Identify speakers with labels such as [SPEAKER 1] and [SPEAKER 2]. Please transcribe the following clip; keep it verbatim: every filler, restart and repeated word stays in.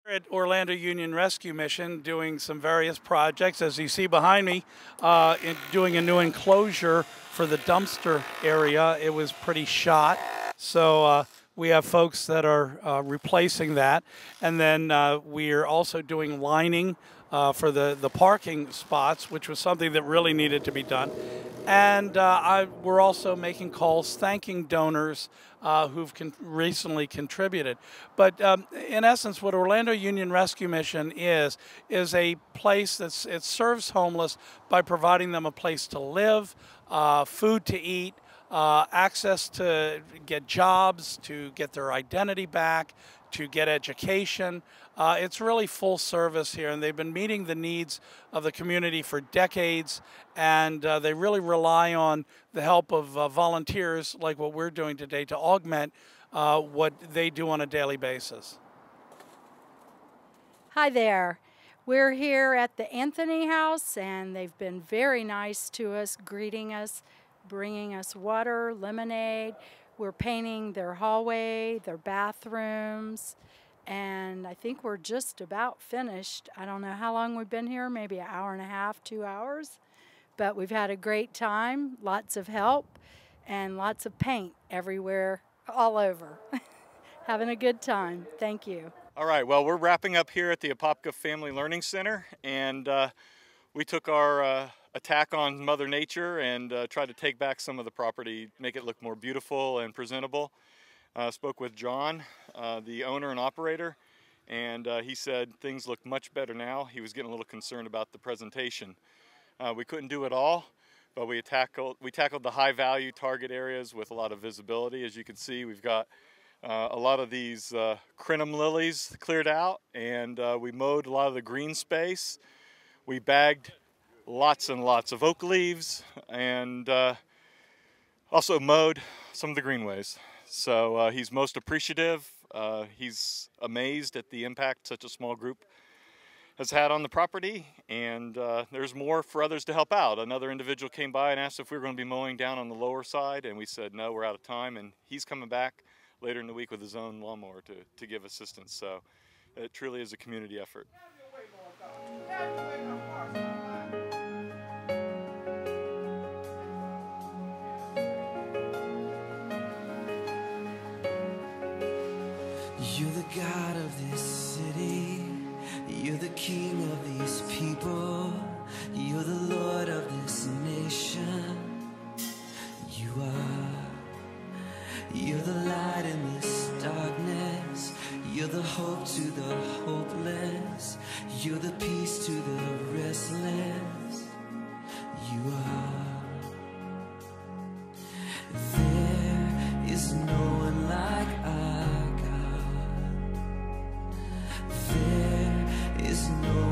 [SPEAKER 1] At Orlando Union Rescue Mission doing some various projects. As you see behind me, uh, in doing a new enclosure for the dumpster area. It was pretty shot. So uh, we have folks that are uh, replacing that. And then uh, we're also doing lining uh, for the, the parking spots, which was something that really needed to be done. And uh, I, we're also making calls thanking donors uh, who've con recently contributed. But um, in essence, what Orlando Union Rescue Mission is, is a place that's, it serves homeless by providing them a place to live, uh, food to eat, uh, access to get jobs, to get their identity back, to get education. Uh, it's really full service here, and they've been meeting the needs of the community for decades, and uh, they really rely on the help of uh, volunteers like what we're doing today to augment uh, what they do on a daily basis.
[SPEAKER 2] Hi there. We're here at the Anthony House, and they've been very nice to us, greeting us, bringing us water, lemonade. We're painting their hallway, their bathrooms, and I think we're just about finished. I don't know how long we've been here, maybe an hour and a half, two hours, but we've had a great time, lots of help, and lots of paint everywhere, all over. Having a good time. Thank you.
[SPEAKER 3] All right, well, we're wrapping up here at the Apopka Family Learning Center, and uh, we took our uh, attack on Mother Nature and uh, tried to take back some of the property, make it look more beautiful and presentable. Uh, spoke with John, uh, the owner and operator, and uh, he said things look much better now. He was getting a little concerned about the presentation. Uh, we couldn't do it all, but we tackled, we tackled the high value target areas with a lot of visibility. As you can see, we've got uh, a lot of these uh, crinum lilies cleared out, and uh, we mowed a lot of the green space. We bagged lots and lots of oak leaves, and uh, also mowed some of the greenways. So uh, he's most appreciative. Uh, he's amazed at the impact such a small group has had on the property, and uh, there's more for others to help out. Another individual came by and asked if we were going to be mowing down on the lower side, and we said no, we're out of time, and he's coming back later in the week with his own lawnmower to, to give assistance. So it truly is a community effort.
[SPEAKER 4] You're the God of this city, you're the King of these people, you're the Lord of this nation. You are, you're the light in this darkness, you're the hope to the hopeless, you're the peace to the restless. You are. There is no one like our God. There is no